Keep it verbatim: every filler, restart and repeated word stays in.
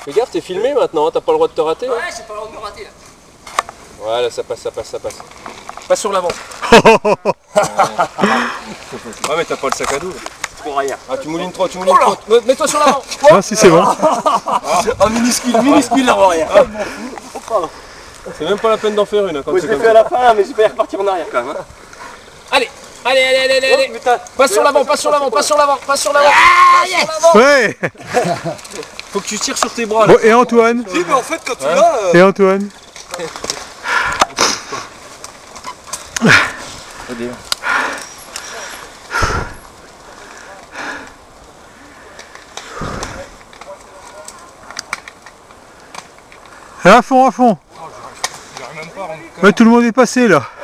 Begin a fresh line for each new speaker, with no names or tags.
Fais gaffe, t'es filmé maintenant, t'as pas le droit de te rater.
Ouais,
hein.
j'ai pas le droit de me rater là.
Voilà, ça passe, ça passe, ça passe. Passe sur l'avant. Ouais, mais t'as pas le sac à dos.
Pour rien.
Ah, tu moulines trop, tu moulines trop. Mets-toi sur l'avant.
Ah si c'est bon.
Oh, minuscule, minuscule l'avant arrière.
C'est même pas la peine d'en faire une. Quand
Ouais, je l'ai fait à la fin, mais je vais repartir en arrière quand même. Hein.
Allez, allez, allez, allez, allez, allez.
Oh,
Passe sur l'avant, passe sur l'avant, passe sur l'avant, passe sur l'avant.
Ouais.
Faut que tu tires sur tes bras là.
Bon, et Antoine?
Si, mais en fait, quand tu l'as.
Et Antoine? À fond, à fond. Mais tout le monde est passé là.